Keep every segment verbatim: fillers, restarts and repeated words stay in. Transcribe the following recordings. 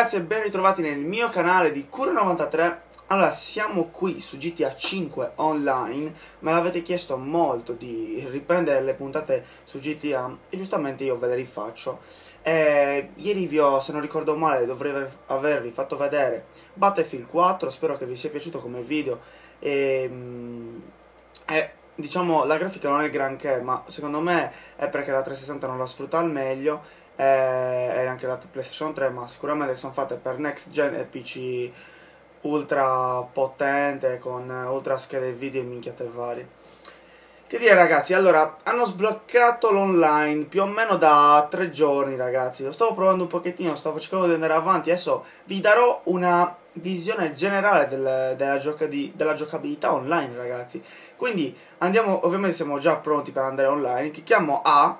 ragazzi e ben ritrovati nel mio canale di Cura novantatré. Allora, siamo qui su G T A cinque Online. Me l'avete chiesto molto di riprendere le puntate su G T A e giustamente io ve le rifaccio. eh, Ieri vi ho, se non ricordo male, dovrei avervi fatto vedere Battlefield quattro. Spero che vi sia piaciuto come video. E, e diciamo, la grafica non è granché, ma secondo me è perché la trecentosessanta non la sfrutta al meglio. E anche la PlayStation tre, ma sicuramente sono fatte per next gen e P C ultra potente con ultra schede video e minchiate varie. Che dire ragazzi, allora hanno sbloccato l'online più o meno da tre giorni ragazzi. Lo stavo provando un pochettino, stavo cercando di andare avanti. Adesso vi darò una visione generale del, della, gioca di, della giocabilità online ragazzi. Quindi andiamo, ovviamente siamo già pronti per andare online. Clicchiamo A.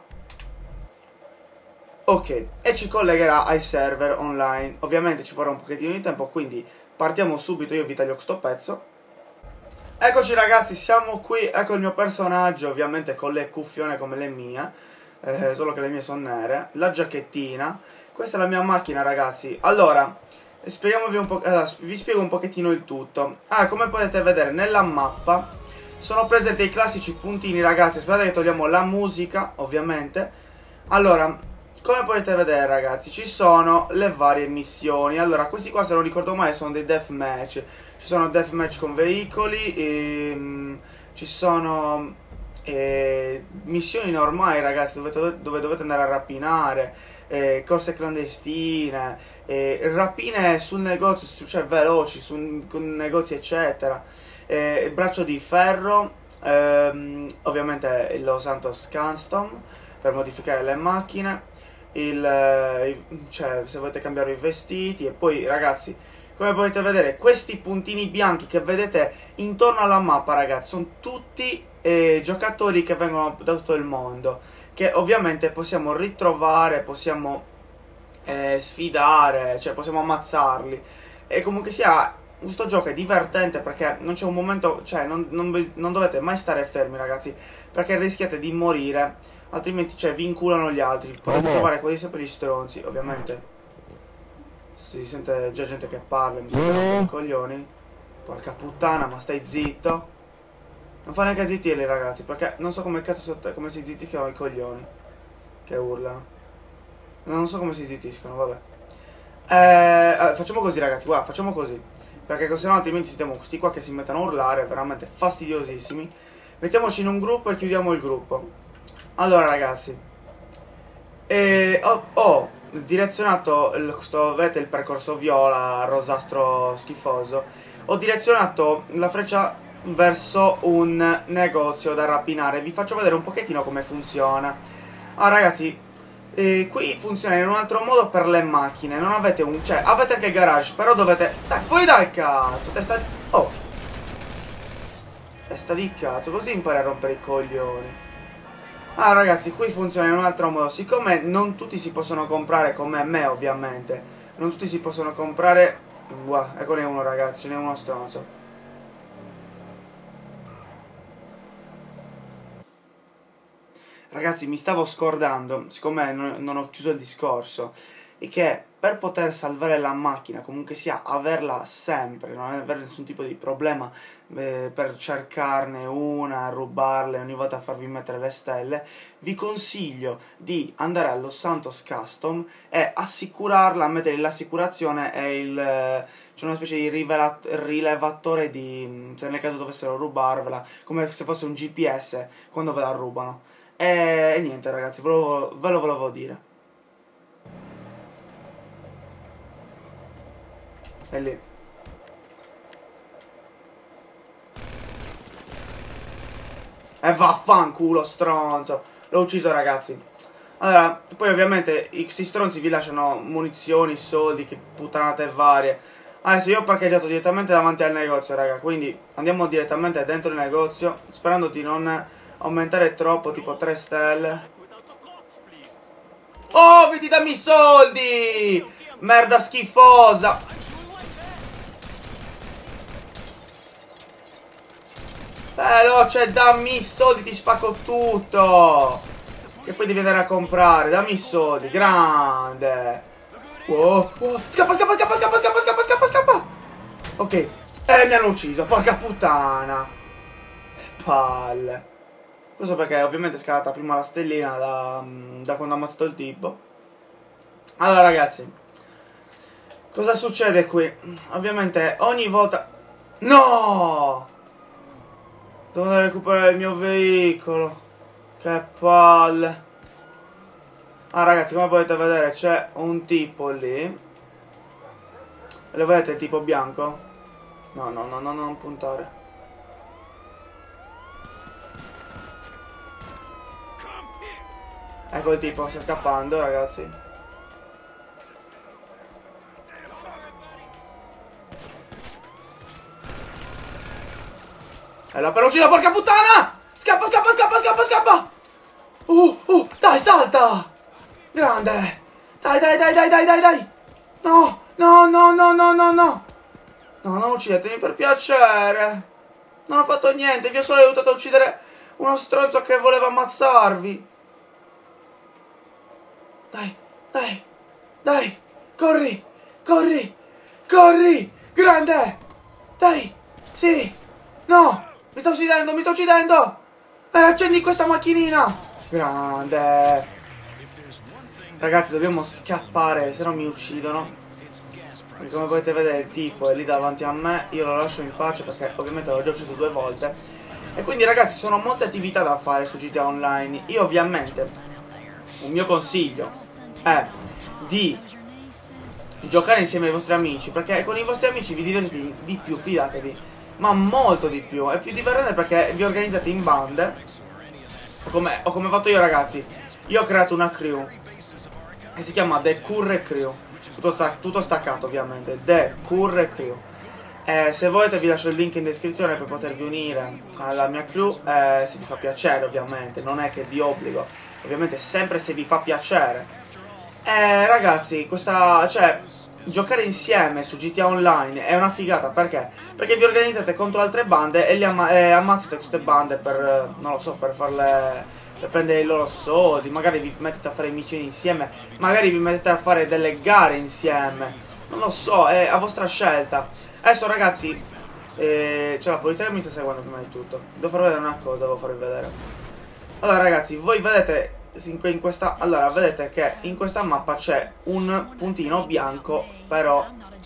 Ok, e ci collegherà ai server online. Ovviamente ci vorrà un pochettino di tempo, quindi partiamo subito. Io vi taglio questo pezzo. Eccoci ragazzi, siamo qui. Ecco il mio personaggio, ovviamente con le cuffione come le mie, eh, solo che le mie sono nere. La giacchettina. Questa è la mia macchina ragazzi. Allora, spieghiamovi un po', allora, vi spiego un pochettino il tutto. Ah, come potete vedere nella mappa sono presenti i classici puntini ragazzi. Aspettate che togliamo la musica, ovviamente. Allora, come potete vedere ragazzi, ci sono le varie missioni. Allora, questi qua se non ricordo male sono dei deathmatch. Ci sono deathmatch con veicoli, ehm, ci sono eh, missioni normali ragazzi, dove, dove dovete andare a rapinare, eh, corse clandestine, eh, rapine sul negozio, cioè veloci, su con negozi eccetera. Eh, braccio di ferro, ehm, ovviamente lo Santos Custom per modificare le macchine. Il, cioè se volete cambiare i vestiti. E poi ragazzi, come potete vedere, questi puntini bianchi che vedete intorno alla mappa ragazzi sono tutti eh, giocatori che vengono da tutto il mondo, che ovviamente possiamo ritrovare, possiamo eh, sfidare, cioè possiamo ammazzarli. E comunque sia, questo gioco è divertente perché non c'è un momento, cioè non, non, non dovete mai stare fermi ragazzi, perché rischiate di morire. Altrimenti, cioè, vi inculano gli altri. Potete oh, trovare quasi sempre gli stronzi, ovviamente. Si sente già gente che parla, mi sembra un po' i coglioni. Porca puttana, ma stai zitto. Non fa neanche zittirli, ragazzi, perché non so come cazzo come si zittiscono i coglioni che urlano. Non so come si zittiscono, vabbè. Eh, facciamo così, ragazzi, guarda, facciamo così. Perché se no altrimenti sentiamo questi qua che si mettono a urlare, veramente fastidiosissimi. Mettiamoci in un gruppo e chiudiamo il gruppo. Allora ragazzi, eh, ho, ho direzionato il, questo, vedete il percorso viola, rosastro schifoso. Ho direzionato la freccia verso un negozio da rapinare. Vi faccio vedere un pochettino come funziona. Ah ragazzi, eh, qui funziona in un altro modo per le macchine. Non avete un, cioè avete anche il garage, però dovete, dai fuori dal cazzo, testa di, oh testa di cazzo, così impari a rompere i coglioni. Ah ragazzi, qui funziona in un altro modo. Siccome non tutti si possono comprare come me ovviamente, non tutti si possono comprare. Wow, eccone uno ragazzi, ce n'è uno stronzo. Ragazzi, mi stavo scordando, siccome non, non ho chiuso il discorso, e che per poter salvare la macchina, comunque sia, averla sempre, non avere nessun tipo di problema eh, per cercarne una, rubarle, ogni volta a farvi mettere le stelle, vi consiglio di andare allo Santos Custom e assicurarla, mettere l'assicurazione e il... c'è una specie di rilevatore di... se nel caso dovessero rubarvela, come se fosse un G P S quando ve la rubano. E, e niente ragazzi, ve lo, ve lo volevo dire. È lì. E vaffanculo stronzo. L'ho ucciso ragazzi. Allora, poi ovviamente questi stronzi vi lasciano munizioni, soldi, che puttanate varie. Adesso io ho parcheggiato direttamente davanti al negozio raga, quindi andiamo direttamente dentro il negozio, sperando di non aumentare troppo, tipo tre stelle. Oh, vedi, dammi i soldi! Merda schifosa! Veloce, dammi i soldi, ti spacco tutto! Che poi devi andare a comprare, dammi i soldi, grande! Wow, wow. Scappa, scappa, scappa, scappa, scappa, scappa, scappa, scappa. Ok. Eh, mi hanno ucciso, porca puttana. Palle. Questo perché ovviamente è scalata prima la stellina da, da quando ho ammazzato il tipo. Allora ragazzi, cosa succede qui? Ovviamente ogni volta... No! Devo andare a recuperare il mio veicolo. Che palle. Ah ragazzi, come potete vedere c'è un tipo lì. Lo vedete il tipo bianco? No, no, no, no, non puntare. Ecco il tipo, sta scappando ragazzi. E l'ho appena ucciso, porca puttana! Scappa, scappa, scappa, scappa, scappa! Uh, uh, dai, salta! Grande! Dai, dai, dai, dai, dai, dai, dai! No, no, no, no, no, no, no! No, non uccidetemi per piacere! Non ho fatto niente, vi ho solo aiutato a uccidere uno stronzo che voleva ammazzarvi! Dai, dai, dai! Corri, corri, corri! Grande! Dai, sì! No! Mi sto uccidendo, mi sto uccidendo! Eh, accendi questa macchinina! Grande! Ragazzi, dobbiamo scappare, se no mi uccidono. E come potete vedere il tipo è lì davanti a me. Io lo lascio in pace perché ovviamente l'ho già ucciso due volte. E quindi ragazzi, sono molte attività da fare su G T A Online. Io ovviamente, un mio consiglio è di giocare insieme ai vostri amici, perché con i vostri amici vi divertite di più, fidatevi. Ma molto di più. È più divertente perché vi organizzate in bande. O come, o come ho fatto io ragazzi. Io ho creato una crew che si chiama The Curre Crew. Tutto, tutto staccato ovviamente. The Curre Crew. eh, Se volete vi lascio il link in descrizione per potervi unire alla mia crew, eh, se vi fa piacere ovviamente. Non è che vi obbligo, ovviamente sempre se vi fa piacere. Eh ragazzi, questa... cioè... giocare insieme su G T A Online è una figata, perché? Perché vi organizzate contro altre bande e, li amma e ammazzate queste bande per, non lo so, per farle, per prendere i loro soldi, magari vi mettete a fare missioni insieme, magari vi mettete a fare delle gare insieme, non lo so, è a vostra scelta. Adesso ragazzi, eh, c'è la polizia che mi sta seguendo prima di tutto, devo farvi vedere una cosa, devo farvi vedere. Allora ragazzi, voi vedete... In questa, allora vedete che in questa mappa c'è un puntino bianco però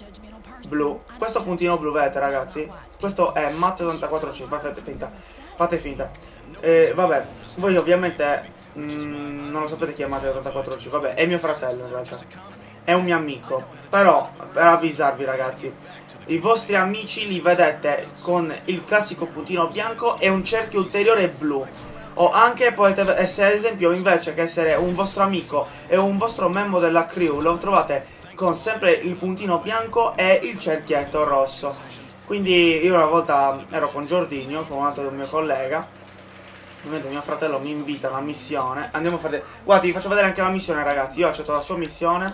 blu. Questo puntino blu, vedete ragazzi, questo è Matt ottantaquattro C. Fate finta, fate finta. E vabbè, voi ovviamente mm, non lo sapete chi è Matt ottantaquattro C. Vabbè, è mio fratello in realtà, è un mio amico. Però per avvisarvi ragazzi, i vostri amici li vedete con il classico puntino bianco e un cerchio ulteriore blu. O anche potete essere, ad esempio, invece che essere un vostro amico e un vostro membro della crew, lo trovate con sempre il puntino bianco e il cerchietto rosso. Quindi io una volta ero con Giordino, con un altro mio collega. Ovviamente mio fratello mi invita a una missione. Andiamo a fare... Guardate, vi faccio vedere anche la missione ragazzi. Io ho accettato la sua missione.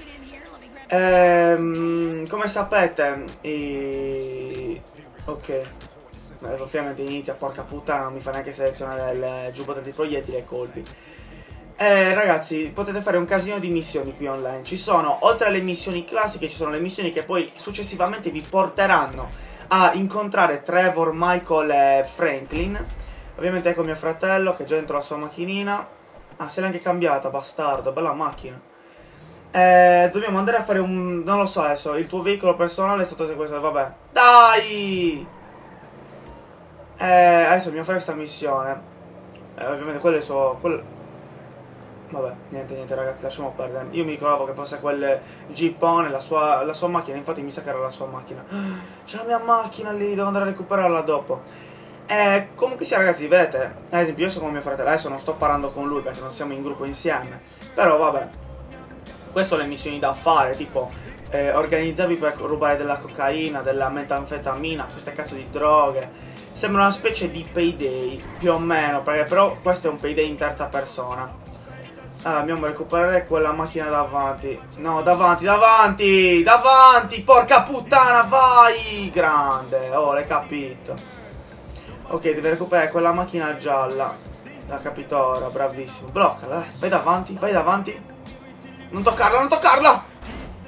Ehm, come sapete i... Ok. Ovviamente inizia, porca puttana, non mi fa neanche selezionare il giubbotto di proiettili e colpi. Eh ragazzi, potete fare un casino di missioni qui online. Ci sono, oltre alle missioni classiche, ci sono le missioni che poi successivamente vi porteranno a incontrare Trevor, Michael e Franklin. Ovviamente ecco mio fratello che è già dentro la sua macchinina. Ah, se l'è anche cambiata, bastardo, bella macchina. Eh, dobbiamo andare a fare un... non lo so adesso, il tuo veicolo personale è stato sequestrato, vabbè. Dai! Eh, adesso dobbiamo fare questa missione. Eh, ovviamente quello è il suo... Quello... Vabbè, niente, niente ragazzi, lasciamo perdere. Io mi ricordavo che fosse quel jeepone, la sua, la sua macchina, infatti mi sa che era la sua macchina. C'è la mia macchina lì, devo andare a recuperarla dopo. Eh, comunque sia ragazzi, vedete, ad esempio io sono con mio fratello, adesso non sto parlando con lui perché non siamo in gruppo insieme. Però vabbè, queste sono le missioni da fare, tipo... Eh, organizzarvi per rubare della cocaina, della metanfetamina, queste cazzo di droghe. Sembra una specie di payday, più o meno, perché però questo è un payday in terza persona. Allora, dobbiamo recuperare quella macchina davanti. No, davanti, davanti, davanti, porca puttana, vai! Grande, oh, l'hai capito. Ok, deve recuperare quella macchina gialla. L'ha capito ora, bravissimo. Bloccala, dai, vai davanti, vai davanti. Non toccarla, non toccarla!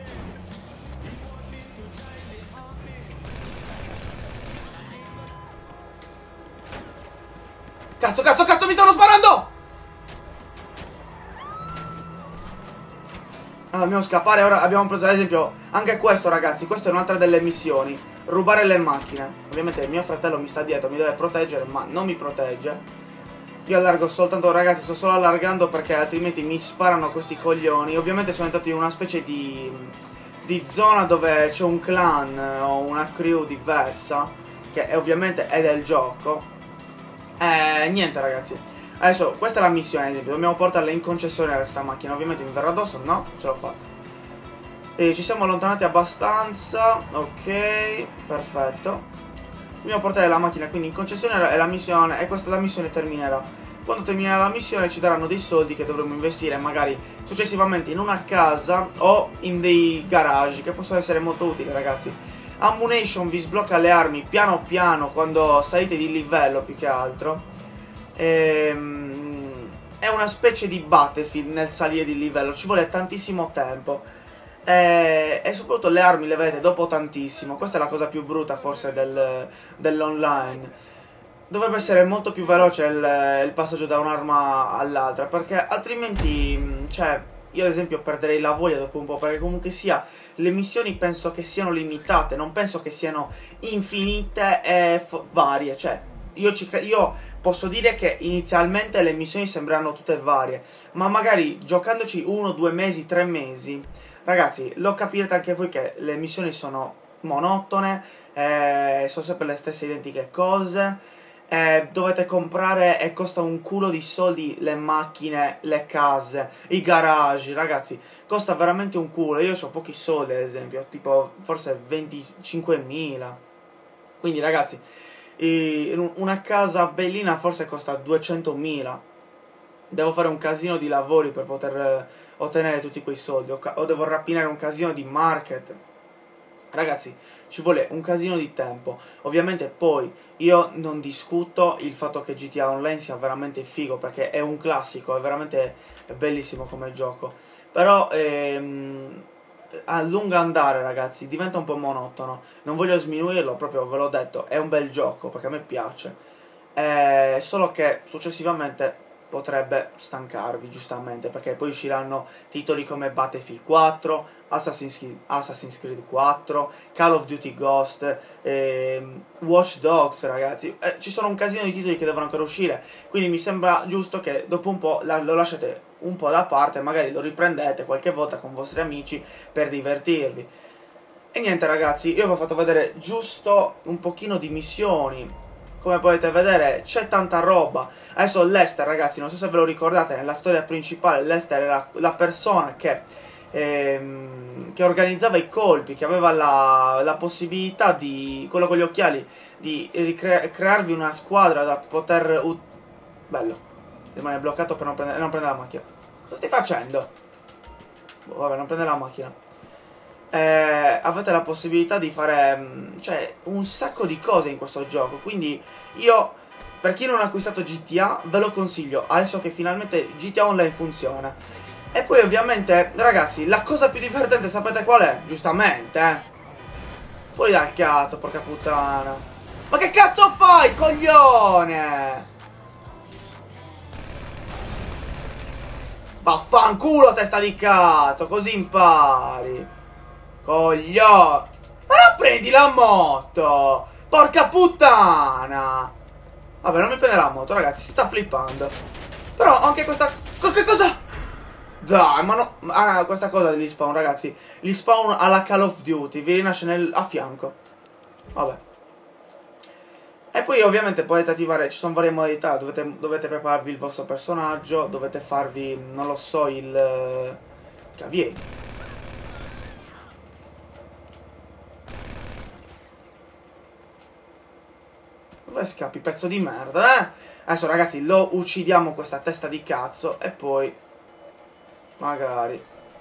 Cazzo, cazzo, cazzo, mi stanno sparando! Allora, dobbiamo scappare. Ora abbiamo preso ad esempio anche questo, ragazzi. Questa è un'altra delle missioni. Rubare le macchine. Ovviamente mio fratello mi sta dietro, mi deve proteggere, ma non mi protegge. Io allargo soltanto, ragazzi, sto solo allargando perché altrimenti mi sparano questi coglioni. Ovviamente sono entrato in una specie di, di zona dove c'è un clan o una crew diversa, che è, ovviamente è del gioco. E niente, ragazzi. Adesso, questa è la missione, ad esempio. Dobbiamo portarla in concessionaria questa macchina. Ovviamente mi verrà addosso, no? Ce l'ho fatta. E ci siamo allontanati abbastanza. Ok, perfetto. Dobbiamo portare la macchina quindi in concessionaria e la missione, e questa la missione terminerà. Quando terminerà la missione ci daranno dei soldi che dovremo investire magari successivamente in una casa o in dei garage, che possono essere molto utili, ragazzi. Ammunition vi sblocca le armi piano piano quando salite di livello, più che altro. Ehm, è una specie di Battlefield nel salire di livello, ci vuole tantissimo tempo. E, e soprattutto le armi le vedete dopo tantissimo. Questa è la cosa più brutta forse del, dell'online. Dovrebbe essere molto più veloce il, il passaggio da un'arma all'altra, perché altrimenti, cioè, io ad esempio perderei la voglia dopo un po', perché comunque sia le missioni penso che siano limitate, non penso che siano infinite e varie. Cioè io, ci, io posso dire che inizialmente le missioni sembrano tutte varie, ma magari giocandoci uno, due mesi, tre mesi, ragazzi, lo capirete anche voi che le missioni sono monotone, eh, sono sempre le stesse identiche cose, eh, dovete comprare e costa un culo di soldi le macchine, le case, i garage, ragazzi, costa veramente un culo. Io ho pochi soldi ad esempio, tipo forse venticinquemila, quindi ragazzi, una casa bellina forse costa duecentomila. Devo fare un casino di lavori per poter ottenere tutti quei soldi, o, o devo rapinare un casino di market. Ragazzi, ci vuole un casino di tempo. Ovviamente poi io non discuto il fatto che G T A Online sia veramente figo, perché è un classico, è veramente bellissimo come gioco. Però ehm, a lungo andare, ragazzi, diventa un po' monotono. Non voglio sminuirlo, proprio ve l'ho detto, è un bel gioco perché a me piace. Eh, solo che successivamente potrebbe stancarvi, giustamente, perché poi usciranno titoli come Battlefield quattro, Assassin's Creed, Assassin's Creed quattro, Call of Duty Ghost, ehm, Watch Dogs, ragazzi. Eh, ci sono un casino di titoli che devono ancora uscire, quindi mi sembra giusto che dopo un po' la, lo lasciate un po' da parte, magari lo riprendete qualche volta con i vostri amici per divertirvi. E niente, ragazzi, io vi ho fatto vedere giusto un pochino di missioni. Come potete vedere c'è tanta roba. Adesso Lester, ragazzi, non so se ve lo ricordate, nella storia principale Lester era la persona che, ehm, che organizzava i colpi, che aveva la, la possibilità di, quello con gli occhiali, di crearvi una squadra da poter... Bello, rimane bloccato per non prendere, non prendere la macchina. Cosa stai facendo? Vabbè, non prendere la macchina. Eh, avete la possibilità di fare, cioè, un sacco di cose in questo gioco. Quindi io, per chi non ha acquistato G T A, ve lo consiglio adesso che finalmente G T A Online funziona. E poi ovviamente, ragazzi, la cosa più divertente sapete qual è? Giustamente, eh fuori dal cazzo, porca puttana. Ma che cazzo fai, coglione? Vaffanculo, testa di cazzo, così impari. Coglione. Ma non prendi la moto, porca puttana. Vabbè, non mi prende la moto, ragazzi, si sta flippando. Però anche questa... Che cosa? Dai, ma no... Ah, questa cosa degli spawn, ragazzi. Gli spawn alla Call of Duty vi rinasce nel... a fianco. Vabbè. E poi ovviamente potete attivare... Ci sono varie modalità. Dovete, dovete prepararvi il vostro personaggio. Dovete farvi, non lo so, il... Cavieri. Dove scappi, pezzo di merda, eh? Adesso, ragazzi, lo uccidiamo questa testa di cazzo e poi... magari...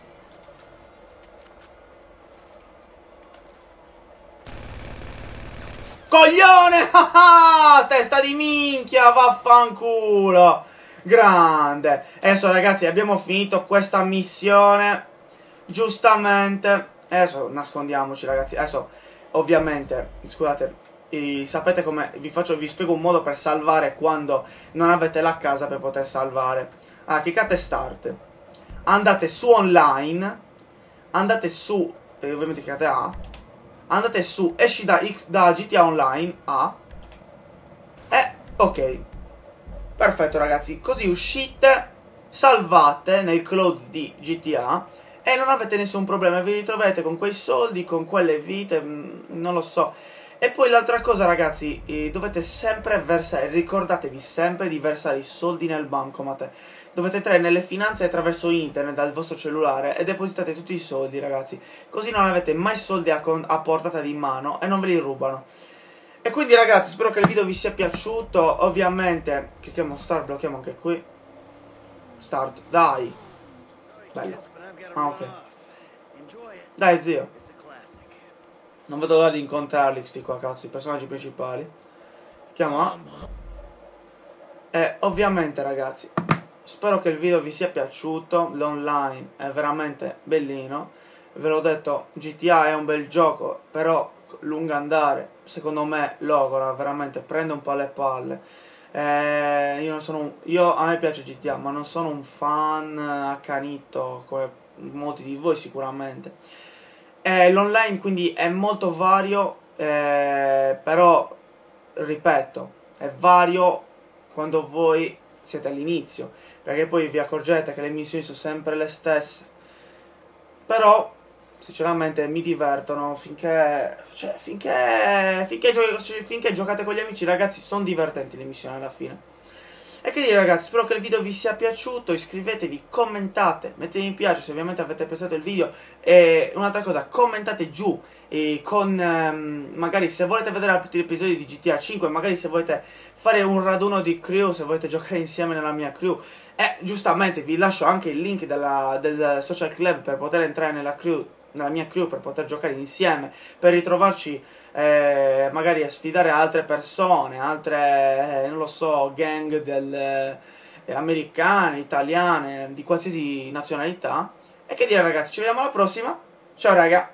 Coglione! Testa di minchia, vaffanculo! Grande! Adesso, ragazzi, abbiamo finito questa missione. Giustamente. Adesso nascondiamoci, ragazzi. Adesso, ovviamente, scusate... E sapete come, vi faccio, vi spiego un modo per salvare quando non avete la casa per poter salvare. Allora, cliccate start, andate su online, andate su, eh, ovviamente cliccate A, andate su, esci da, X, da G T A Online, A, e ok, perfetto ragazzi, così uscite, salvate nel cloud di G T A e non avete nessun problema, vi ritroverete con quei soldi, con quelle vite, mh, non lo so. E poi l'altra cosa ragazzi, eh, dovete sempre versare, ricordatevi sempre di versare i soldi nel bancomat. Dovete entrare nelle finanze attraverso internet dal vostro cellulare e depositate tutti i soldi ragazzi. Così non avete mai soldi a, a portata di mano e non ve li rubano. E quindi ragazzi, spero che il video vi sia piaciuto. Ovviamente, clicchiamo start, blocchiamo anche qui. Start, dai. Bello. Ah ok. Dai zio. Non vedo l'ora di incontrarli questi qua, cazzo, i personaggi principali. Chiamo A. E ovviamente ragazzi, spero che il video vi sia piaciuto. L'online è veramente bellino. Ve l'ho detto, G T A è un bel gioco, però lungo andare, secondo me logora, veramente prende un po' le palle. Eh, io non sono un, io, a me piace G T A, ma non sono un fan accanito come molti di voi sicuramente. Eh, l'online quindi è molto vario, eh, però ripeto, è vario quando voi siete all'inizio, perché poi vi accorgete che le missioni sono sempre le stesse. Però sinceramente mi divertono finché, cioè, finché, finché, gio finché giocate con gli amici ragazzi, sono divertenti le missioni alla fine. E che dire ragazzi, spero che il video vi sia piaciuto, iscrivetevi, commentate, mettete mi piace se ovviamente avete apprezzato il video. E un'altra cosa, commentate giù e con ehm, magari se volete vedere altri episodi di G T A cinque, magari se volete fare un raduno di crew, se volete giocare insieme nella mia crew. E giustamente vi lascio anche il link della, del social club per poter entrare nella crew, nella mia crew, per poter giocare insieme, per ritrovarci eh, magari a sfidare altre persone, altre, eh, non lo so, gang del, eh, americane, italiane, di qualsiasi nazionalità. E che dire ragazzi, ci vediamo alla prossima, ciao raga!